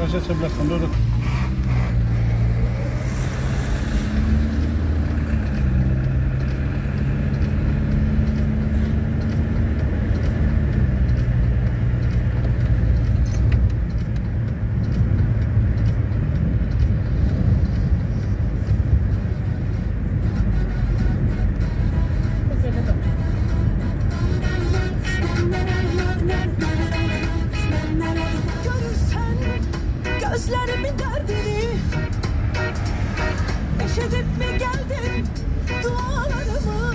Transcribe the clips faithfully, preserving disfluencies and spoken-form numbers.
Qarşı aça bilərsən də orada. Gözlerimin derdini eşedip mi geldin dualarımı,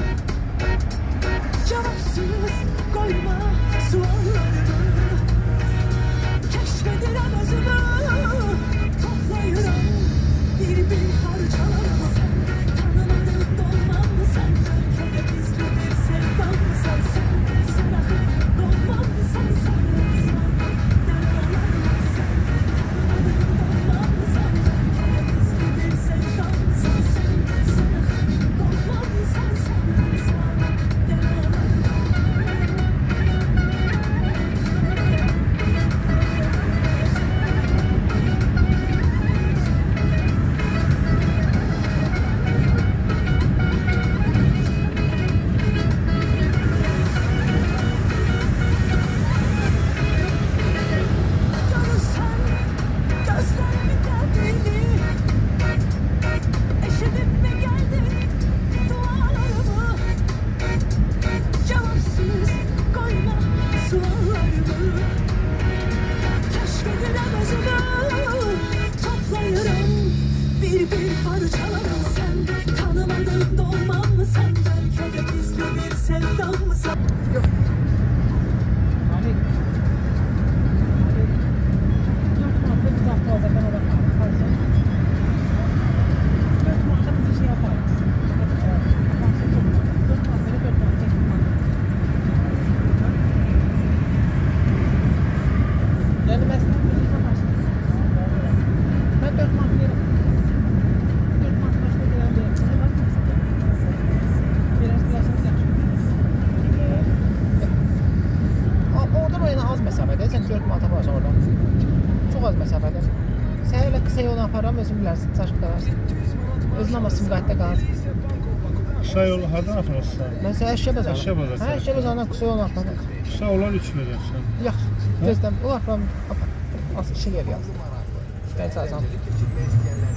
cevapsız koyma suallarımı, keşfedilen özümü toplayırım bir bir parçalarımı. Tanımadığım dolmam mı sen, ya da gizli bir sevdam mı sen, sen sanırım dolmam mı sen, sen Kısa yol hardan aparırsan? Mən sənə əşya bazarım. Əşya bazarım. Hə, əşya bazarından kısa yol aparırım. Kısa olan üç verirsən. Yox, gözləm. O aparım. Az işə gəl yaz. İstəyən çalsam.